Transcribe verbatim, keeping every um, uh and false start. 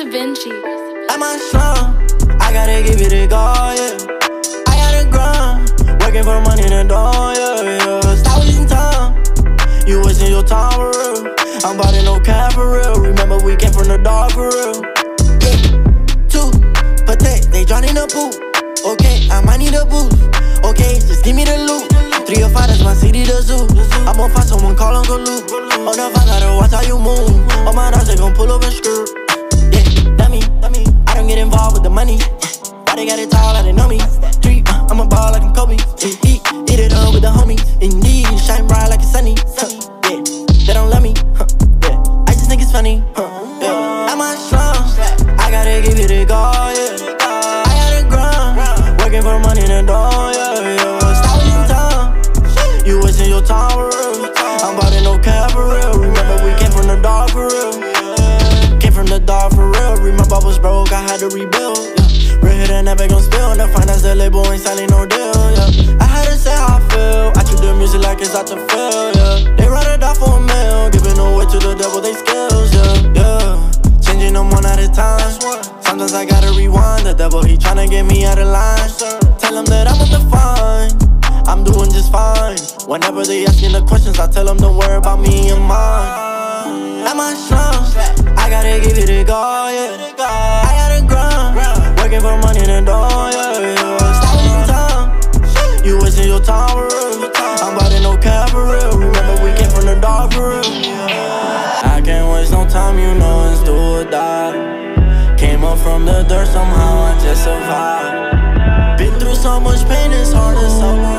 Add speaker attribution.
Speaker 1: Vinci.
Speaker 2: I'm on slum, I gotta give it a go, yeah. I gotta grind, working for money in the door, yeah, yeah. Stop wasting time, you wasting your time for real. I'm buying no cap for real, remember we came from the dark for real. Yeah, two, protect, they drown in the pool. Okay, I might need a boost. Okay, just give me the loot. Three or five, that's my city, the zoo. I'm gon' find someone, call Uncle Luke. Oh, no, I gotta watch how you move. All my dogs, they gon' pull up and screw. Yeah, that me, that me. I don't get involved with the money. Why they got it tall, like they know me. Three, uh, I'm a ball like I'm Kobe. Eat, eat it up with the homies. Indeed, shine bright like it's sunny. Huh, yeah, they don't love me. Huh, yeah, I just think it's funny. Huh, yeah, I'm on slum. I gotta give it a go, yeah. I gotta grind, working for money in the door, yeah, yeah. Stop wasting time, you wasting your time for real. I'm buying no cap for real. Remember we came from the dark for real. Came from the dark for real. Remember I was broke, I had to rebuild. Yeah. Real hit and never gon' spill. The finance, the label ain't signing no deal. Yeah. I had to say how I feel. I treat the music like it's out to fail. Yeah. They run it off for a meal, giving away to the devil they skills. Yeah, yeah. Changing them one at a time. Sometimes I gotta rewind. The devil he tryna get me out of line. Tell him that I'm on the fine. I'm doing just fine. Whenever they asking the questions, I tell them don't worry about me and mine. At my slum, I gotta give it a go, yeah. I gotta grind, working for money in the door, yeah, yeah. Stop wasting time, you wasting your time for real. I'm buying no cap for real. Remember we came from the dark for real. I can't waste no time, you know it's do or die. Came up from the dirt, somehow I just survived. Been through so much pain, it's hard to survive.